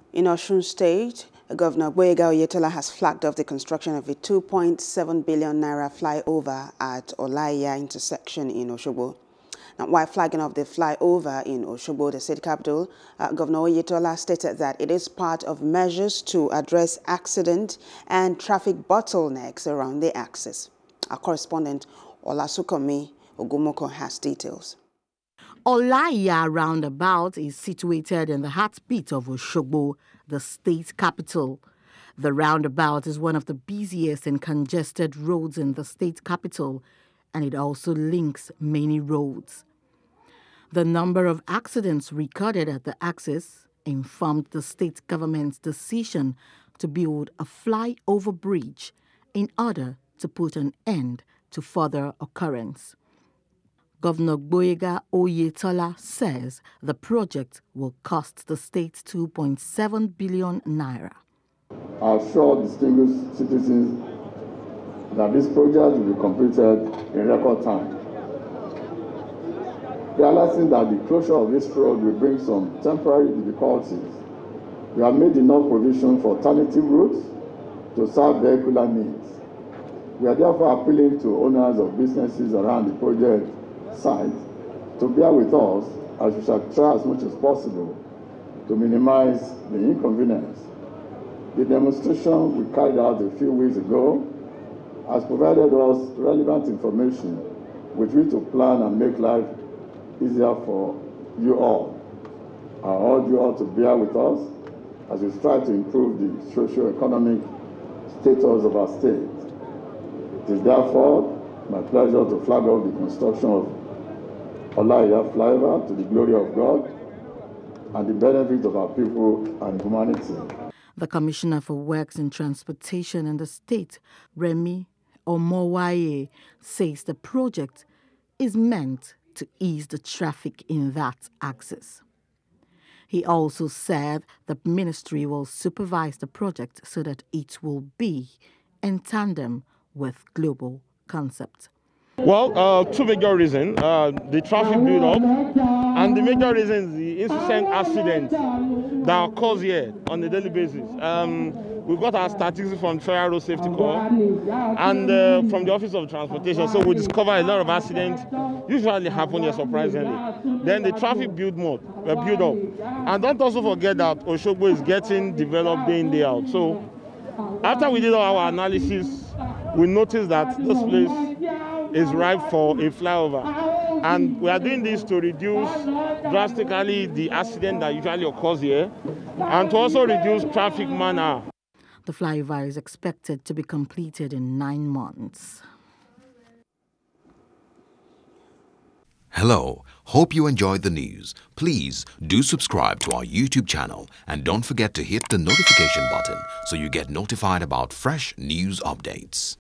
In Osun State, Governor Olaiya has flagged off the construction of a 2.7 billion naira flyover at Olaiya intersection in Osogbo. Now, while flagging off the flyover in Osogbo, the state capital, Governor Olaiya stated that it is part of measures to address accident and traffic bottlenecks around the axis. Our correspondent Olatoke Olaniyan has details. Olaiya roundabout is situated in the heartbeat of Osogbo, the state capital. The roundabout is one of the busiest and congested roads in the state capital, and it also links many roads. The number of accidents recorded at the axis informed the state government's decision to build a flyover bridge in order to put an end to further occurrence. Governor Olaiya says the project will cost the state 2.7 billion naira. I assure distinguished citizens that this project will be completed in record time. Realizing that the closure of this road will bring some temporary difficulties, we have made enough provision for alternative routes to serve vehicular needs. We are therefore appealing to owners of businesses around the project site to bear with us as we shall try as much as possible to minimize the inconvenience. The demonstration we carried out a few weeks ago has provided us relevant information with which to plan and make life easier for you all. I urge you all to bear with us as we strive to improve the socio-economic status of our state. It is therefore my pleasure to flag off the construction of Olaiya flyover to the glory of God and the benefit of our people and humanity. The Commissioner for Works and Transportation in the state, Remi Omowaye, says the project is meant to ease the traffic in that axis. He also said the ministry will supervise the project so that it will be in tandem with global concept. Well, two major reasons, the traffic build-up, and the major reason is the incessant accident that occurs here on a daily basis. We've got our statistics from the Federal Road Safety Corps and from the Office of Transportation, so we discover a lot of accidents usually happen here surprisingly. Then the traffic build-up. And don't also forget that Osogbo is getting developed day in, day out. So after we did all our analysis, we noticed that this place is ripe for a flyover. And we are doing this to reduce drastically the accident that usually occurs here and to also reduce traffic man-hour. The flyover is expected to be completed in 9 months. Hello, hope you enjoyed the news. Please do subscribe to our YouTube channel and don't forget to hit the notification button so you get notified about fresh news updates.